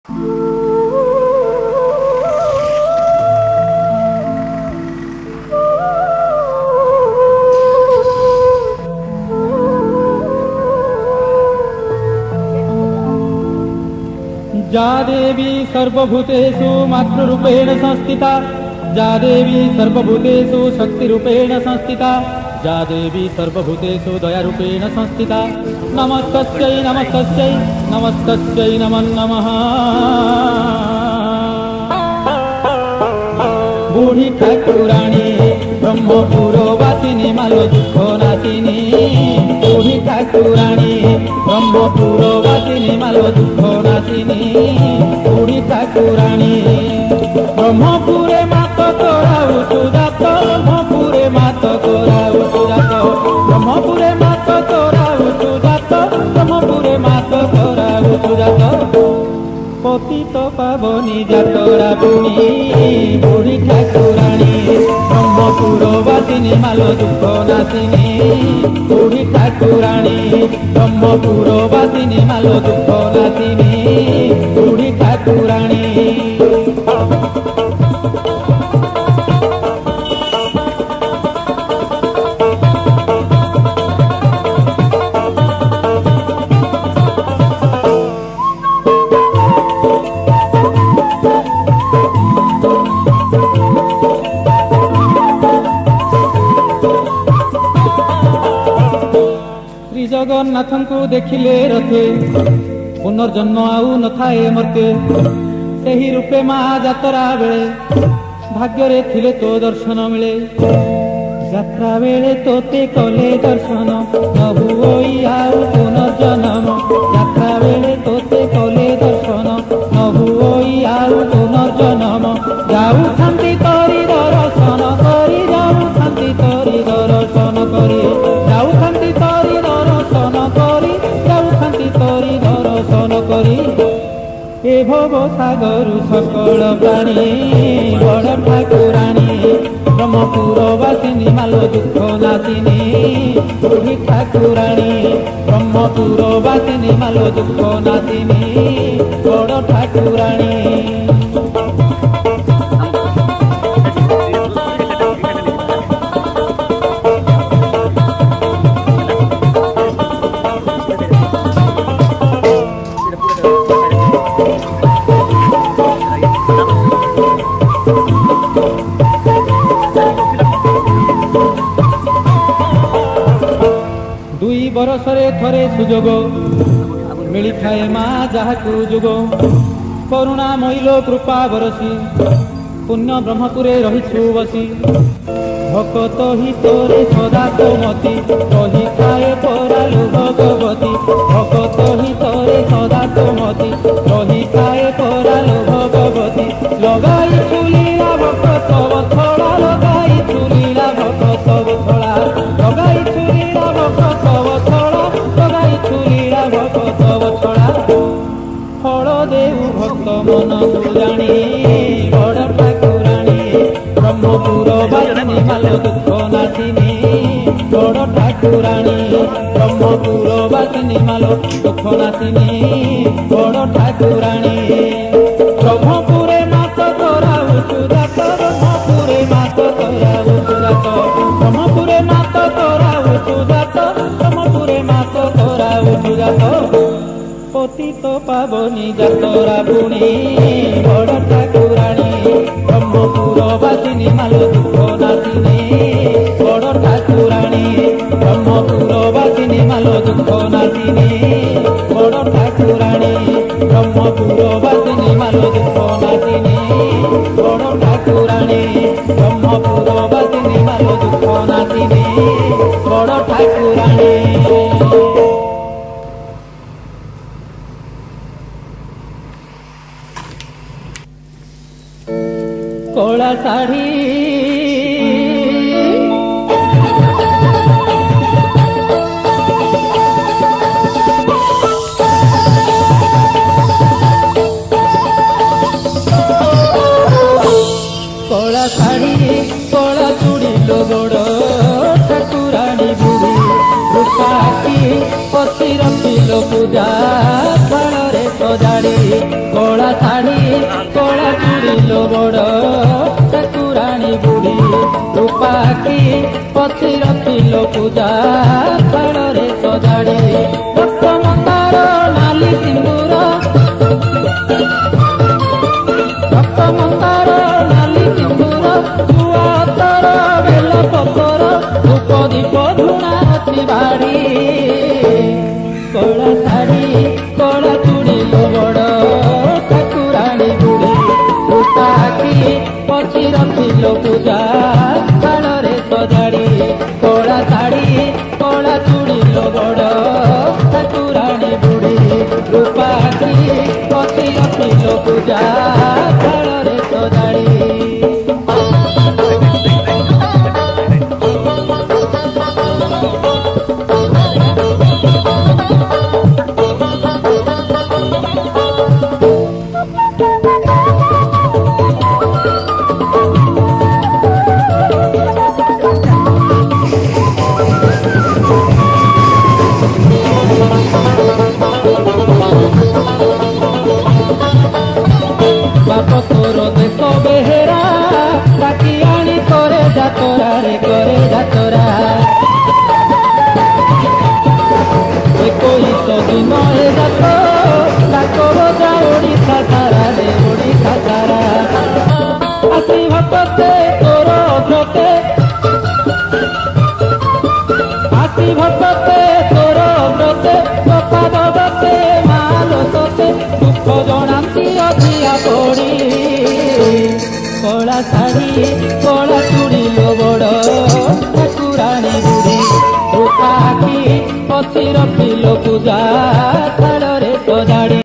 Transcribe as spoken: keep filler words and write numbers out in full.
जा देवी सर्वभूतेषु मातृरूपेण संस्थिता, जा देवी सर्वभूतेषु शक्तिरूपेण संस्थिता, जा देवी सर्वभूतेषु दयारूपेण संस्थिता। नमस्तस्यै नमस्तस्यै नमस्तस्यै नमो नमः। बूढ़ी ठाकुराणी ब्रह्मपुरवासिनी मालो दुख नाशिनी, बूढ़ी ठाकुराणी ब्रह्मपुरवासिनी मालो दुख नाशिनी, बूढ़ी ठाकुराणी ब्रह्मपुरे मात तोराउ सुजात, ब्रह्मपुरे मात तोराउ सुजात, ब्रह्मपुरे मात तोराउ सुजात, ब्रह्मपुरे मात तोराउ सुजात। पतित पावनी जातरा बुनी बूढ़ी ठाकुराणी ब्रह्मपुरवासिनी मालो दुख नाशिनी, बूढ़ी ठाकुराणी ब्रह्मपुरवासिनी मालो दुख नाशिनी, बूढ़ी ठाकुराणी। जगन्नाथं को देखिले रथे पुनर्जन्म आउ न थाए मर्ते, सेही रूपे माँ जातरा बेले भाग्य थिले तो दर्शन मिले, जात्रा बेले तोते कले दर्शन न हुई आउ पुनर्जन्म, जात्रा बेले तोते कले दर्शन न हुई आउ पुनर्जन्म। जाऊ थांती तोरी दर्शन करी, जाऊ थांती तोरी दर्शन करी, जाऊ थांती तोरी दर्शन करी, जाऊ थांती तोरी दर्शन करी। ए भव सागरु सकल प्राणी बड़ ठाकुराणी ब्रह्मपुरवासिनी मालो दुख नाशिनी, बूढ़ी ठाकुराणी ब्रह्मपुरवासिनी मालो दुख नाशिनी, बड़ ठाकुराणी। दुई बरसरे थरे सुजोग मिली थाए माँ जाहाकू जुग, करुणा मैलो कृपा बरसी पुण्य ब्रह्मपुरे रहिछु बसी। भकत ही तोरे सदा तोमती रही थाए परालु भगवती, भकत ही तोरे सदा तोमती रही थाए परालु भगवती। लगाई चुलीला भकत बथड़ा, लगाई चुलीला भकत बथड़ा, लगाई चुलीला भकत बथड़ा, लगाई चुलीला भकत बथड़ा। फल देऊ भक्त मन सुजाणी बड़ ठाकुराणी ब्रह्मपुरवासिनी मालो दुख नाशिनी, बड़ ठाकुराणी ब्रह्मपुरवासिनी मालो दुख नाशिनी, बड़ ठाकुराणी। ब्रह्मपुरे मात तोराउ सुजात, ब्रह्मपुरे मात तोराउ सुजात, ब्रह्मपुरे मात तोराउ सुजात, ब्रह्मपुरे मात तोराउ सुजात। पतित पावनी जातरा बुनी बड़ ठाकुराणी ब्रह्मपुरवासिनी मालो दुख नाशिनी, बड़ ठाकुराणी ब्रह्मपुरवासिनी मालो दुख नाशिनी, बड़ ठाकुराणी ब्रह्मपुरवासिनी मालो दुख नाशिनी, बड़ ठाकुराणी ब्रह्मपुरवासिनी मालो दुख नाशिनी, बड़ ठाकुराणी। कला साड़ी कला साड़ी कला चूड़ी लो बड़ ठाकुराणी बुढ़ी, रूपा आखि पति रखिल पूजा थाल रे ସଜାଡ଼ି କଳା ଶାଢ଼ୀ କଳା ଚୁଡ଼ି ଲୋ ବଡ଼ ଠାକୁରାଣୀ ବୁଢ଼ୀ ରୂପା ଆଖି ପଛି ରଖିଲ ପୂଜା ଥାଳରେ ସଜାଡ଼ି ରକ୍ତ ମନ୍ଦାର ନାଲି ସିନ୍ଦୁର ରକ୍ତ ମନ୍ଦାର ନାଲି ସିନ୍ଦୁର ଗୁଆ ଅତର ବେଲ ପତର ଧୂପ ଦୀପ ଝୁଣା ଅଛି ବାଡ଼ି କଳା ଶାଢ଼ୀ କଳା ଚୁଡ଼ି ଲୋ ବଡ଼ ଠାକୁରାଣୀ ବୁଢ଼ୀ ରୂପା ଆଖି ପଛି ରଖିଲ ପୂଜା ଥାଳରେ ସଜାଡ଼ି କଳା ଶାଢ଼ୀ କଳା ଚୁଡ଼ି ଲୋ ବଡ଼ ଠାକୁରାଣୀ ବୁଢ଼ୀ ରୂପା ଆଖି ପଛି ରଖିଲ ପୂଜା ଥାଳରେ ସଜାଡ଼ି बाप तोर देश बेहेरा डाकी आनी करे जातरा रे करे जातरा एकोईस दिन ए जात डाक बजा ओडिशा सारा रे ओडिशा सारा आसी भक्ते तोर भ्रते आसी भक्ते तोर व्रते प्रसाद दते माल सते दुख जनाती अधिया पड़ी कला शाढ़ी कला चूड़ी लो बड़ ठाकुराणी बुढ़ी रूपा आखि पछि रखिल पूजा।